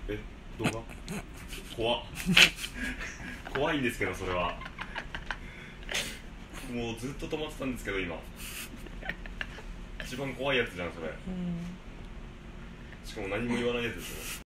え、動画怖っ怖いんですけど、それはもうずっと止まってたんですけど、今一番怖いやつじゃんそれ。しかも何も言わないやつですよ。